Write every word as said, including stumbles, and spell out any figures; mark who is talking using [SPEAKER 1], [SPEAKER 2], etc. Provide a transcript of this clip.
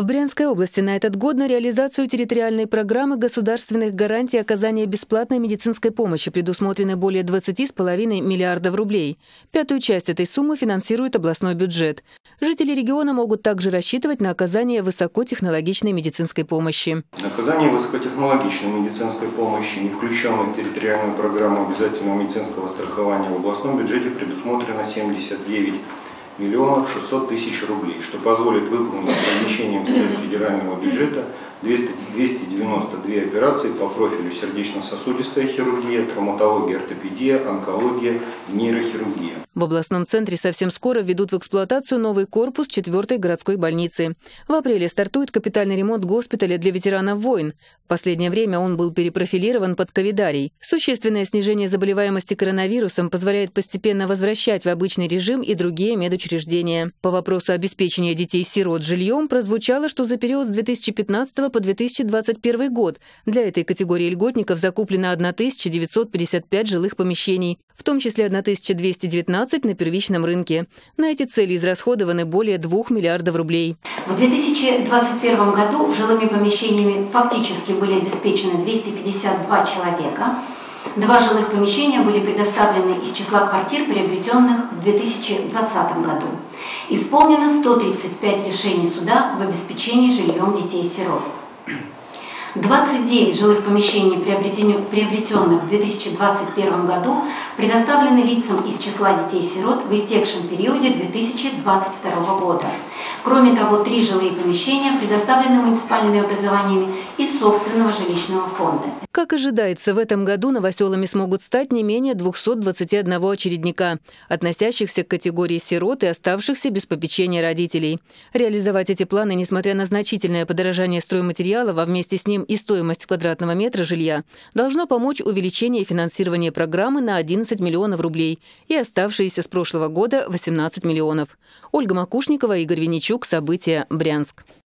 [SPEAKER 1] В Брянской области на этот год на реализацию территориальной программы государственных гарантий оказания бесплатной медицинской помощи предусмотрены более двадцати с половиной миллиардов рублей. Пятую часть этой суммы финансирует областной бюджет. Жители региона могут также рассчитывать на оказание высокотехнологичной медицинской помощи.
[SPEAKER 2] Оказание высокотехнологичной медицинской помощи, не включенной в территориальную программу обязательного медицинского страхования, в областном бюджете предусмотрено семьдесят девять миллионов шестьсот тысяч рублей, что позволит выполнить с размещением средств федерального бюджета двести девяносто две операции по профилю сердечно-сосудистая хирургия, травматология, ортопедия, онкология и нейрохирургия.
[SPEAKER 1] В областном центре совсем скоро введут в эксплуатацию новый корпус четвертой городской больницы. В апреле стартует капитальный ремонт госпиталя для ветеранов войн. В последнее время он был перепрофилирован под ковидарий. Существенное снижение заболеваемости коронавирусом позволяет постепенно возвращать в обычный режим и другие медучреждения. По вопросу обеспечения детей-сирот жильем прозвучало, что за период с две тысячи пятнадцатого по две тысячи двадцать первый год для этой категории льготников закуплено тысяча девятьсот пятьдесят пять жилых помещений, в том числе тысяча двести девятнадцать на первичном рынке. На эти цели израсходованы более двух миллиардов рублей.
[SPEAKER 3] В две тысячи двадцать первом году жилыми помещениями фактически были обеспечены двести пятьдесят два человека. Два жилых помещения были предоставлены из числа квартир, приобретенных в две тысячи двадцатом году. Исполнено сто тридцать пять решений суда в обеспечении жильем детей-сирот. двадцать девять жилых помещений, приобретенных в две тысячи двадцать первом году, предоставлены лицам из числа детей-сирот в истекшем периоде две тысячи двадцать второго года. Кроме того, три жилые помещения предоставлены муниципальными образованиями из собственного жилищного фонда.
[SPEAKER 1] Как ожидается, в этом году новоселами смогут стать не менее двухсот двадцати одного очередника, относящихся к категории сирот и оставшихся без попечения родителей. Реализовать эти планы, несмотря на значительное подорожание стройматериалов, а вместе с ним и стоимость квадратного метра жилья, должно помочь увеличение финансирования программы на одиннадцать миллионов рублей и оставшиеся с прошлого года восемнадцать миллионов. Ольга Макушникова, Игорь Винничук. События. Брянск.